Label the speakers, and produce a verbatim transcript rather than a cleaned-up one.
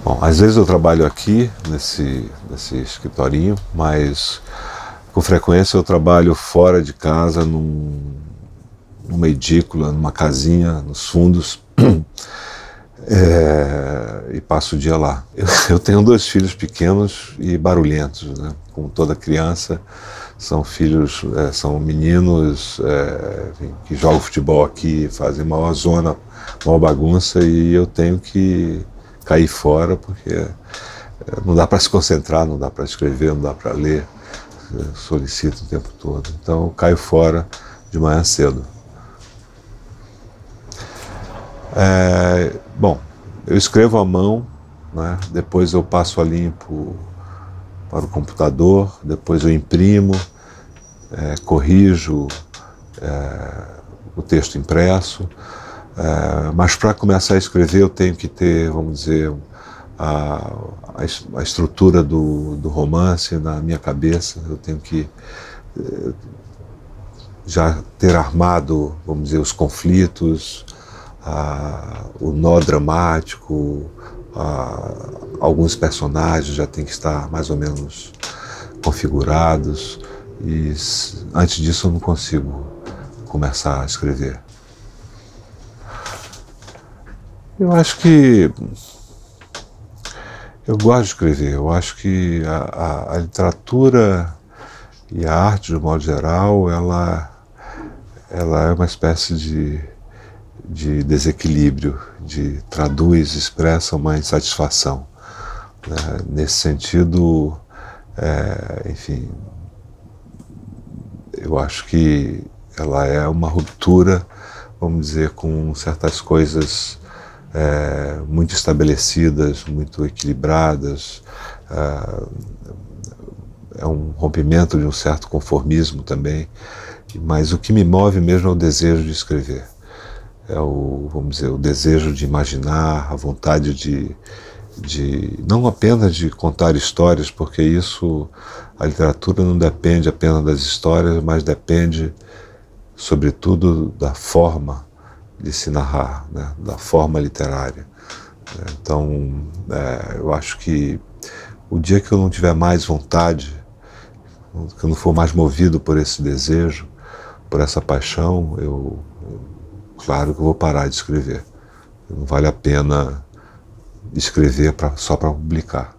Speaker 1: Bom, às vezes eu trabalho aqui, nesse, nesse escritorinho, mas com frequência eu trabalho fora de casa, num, numa edícula, numa casinha, nos fundos, é, e passo o dia lá. Eu, eu tenho dois filhos pequenos e barulhentos, né? Como toda criança, são filhos, é, são meninos é, enfim, que jogam futebol aqui, fazem maior zona, maior bagunça, e eu tenho que cair fora porque não dá para se concentrar, não dá para escrever, não dá para ler, solicito o tempo todo. Então eu caio fora de manhã cedo. É, bom, eu escrevo à mão, né? Depois eu passo a limpo para o computador, depois eu imprimo, é, corrijo é, o texto impresso. É, mas para começar a escrever eu tenho que ter, vamos dizer, a, a, a estrutura do, do romance na minha cabeça. Eu tenho que é, já ter armado, vamos dizer, os conflitos, a, o nó dramático, a, alguns personagens já têm que estar mais ou menos configurados, e antes disso eu não consigo começar a escrever. Eu acho que eu gosto de escrever. Eu acho que a, a, a literatura e a arte, de um modo geral, ela, ela é uma espécie de, de desequilíbrio, de traduz, expressa uma insatisfação. Né? Nesse sentido, é, enfim, eu acho que ela é uma ruptura, vamos dizer, com certas coisas É, muito estabelecidas, muito equilibradas. É, é um rompimento de um certo conformismo também, mas o que me move mesmo é o desejo de escrever. É o, vamos dizer, o desejo de imaginar, a vontade de, de não apenas de contar histórias, porque isso, a literatura não depende apenas das histórias, mas depende, sobretudo, da forma de se narrar, né, da forma literária. Então, é, eu acho que o dia que eu não tiver mais vontade, que eu não for mais movido por esse desejo, por essa paixão, eu, claro que eu vou parar de escrever. Não vale a pena escrever pra, só para publicar.